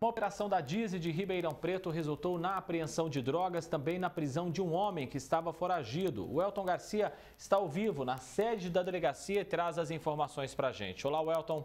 Uma operação da DISE de Ribeirão Preto resultou na apreensão de drogas, também na prisão de um homem que estava foragido. O Elton Garcia está ao vivo na sede da delegacia e traz as informações para a gente. Olá, Elton.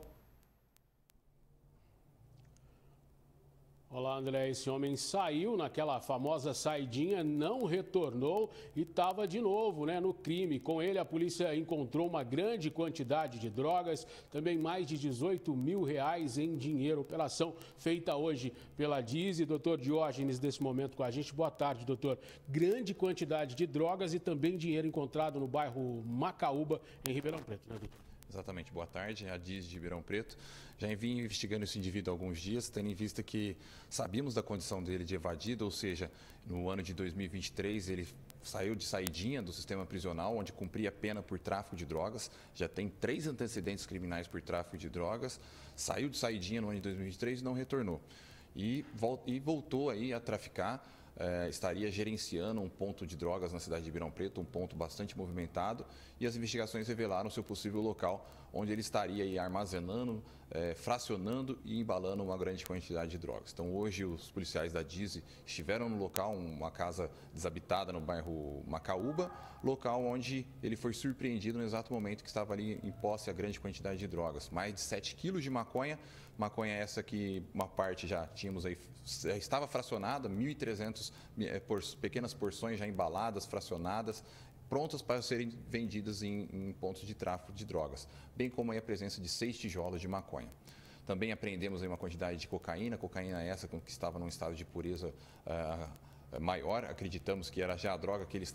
Olá, André. Esse homem saiu naquela famosa saidinha, não retornou e estava de novo no crime. Com ele, a polícia encontrou uma grande quantidade de drogas, também mais de 18 mil reais em dinheiro. Operação feita hoje pela DISE. Doutor Diógenes, nesse momento com a gente. Boa tarde, doutor. Grande quantidade de drogas e também dinheiro encontrado no bairro Macaúba, em Ribeirão Preto, né, doutor? Exatamente, boa tarde, a DISE de Ribeirão Preto. Já vim investigando esse indivíduo há alguns dias, tendo em vista que sabíamos da condição dele de evadido, ou seja, no ano de 2023 ele saiu de saidinha do sistema prisional, onde cumpria pena por tráfico de drogas, já tem 3 antecedentes criminais por tráfico de drogas, saiu de saidinha no ano de 2023 e não retornou. E voltou aí a traficar. Estaria gerenciando um ponto de drogas na cidade de Ribeirão Preto, um ponto bastante movimentado, e as investigações revelaram seu possível local, onde ele estaria aí armazenando, fracionando e embalando uma grande quantidade de drogas. Então hoje os policiais da DISE estiveram no local, uma casa desabitada no bairro Macaúba, local onde ele foi surpreendido no exato momento que estava ali em posse a grande quantidade de drogas. Mais de 7 quilos de maconha essa que uma parte já tínhamos aí, estava fracionada, 1.300 pequenas porções já embaladas, fracionadas, prontas para serem vendidas em pontos de tráfico de drogas, bem como aí a presença de 6 tijolos de maconha. Também apreendemos aí uma quantidade de cocaína essa que estava num estado de pureza maior, acreditamos que era já a droga que ele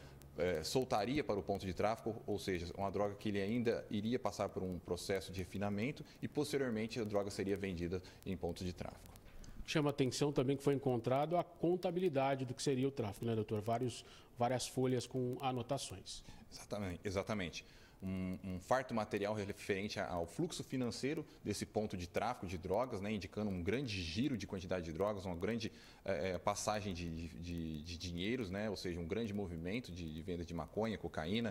soltaria para o ponto de tráfico, ou seja, uma droga que ele ainda iria passar por um processo de refinamento e posteriormente a droga seria vendida em pontos de tráfico. Chama atenção também que foi encontrado a contabilidade do que seria o tráfico, né, doutor? Várias folhas com anotações. Exatamente. Um farto material referente ao fluxo financeiro desse ponto de tráfico de drogas, indicando um grande giro de quantidade de drogas, uma grande passagem de dinheiros, ou seja, um grande movimento de venda de maconha, cocaína,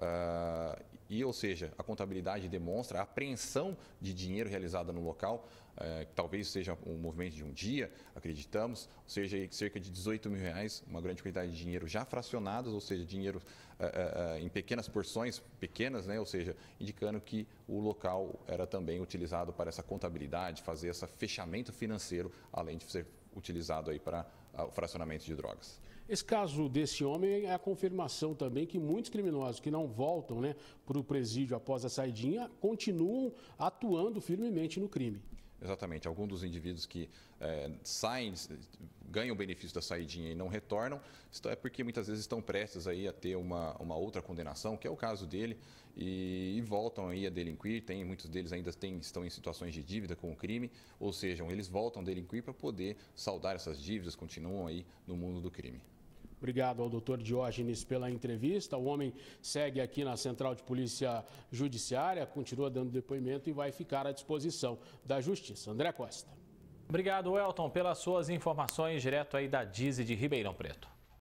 ou seja, a contabilidade demonstra a apreensão de dinheiro realizada no local, que talvez seja um movimento de um dia, acreditamos, ou seja, cerca de 18 mil reais, uma grande quantidade de dinheiro já fracionados, ou seja, dinheiro em pequenas porções, ou seja, indicando que o local era também utilizado para essa contabilidade, fazer esse fechamento financeiro, além de ser utilizado aí para o fracionamento de drogas. Esse caso desse homem é a confirmação também que muitos criminosos que não voltam para o presídio após a saidinha continuam atuando firmemente no crime. Exatamente. Alguns dos indivíduos que saem, ganham o benefício da saidinha e não retornam, isso é porque muitas vezes estão prestes aí a ter uma outra condenação, que é o caso dele, e voltam aí a delinquir. Muitos deles ainda estão em situações de dívida com o crime, ou seja, eles voltam a delinquir para poder saldar essas dívidas, continuam aí no mundo do crime. Obrigado ao doutor Diógenes pela entrevista. O homem segue aqui na Central de Polícia Judiciária, continua dando depoimento e vai ficar à disposição da Justiça. André Costa. Obrigado, Elton, pelas suas informações direto aí da DISE de Ribeirão Preto.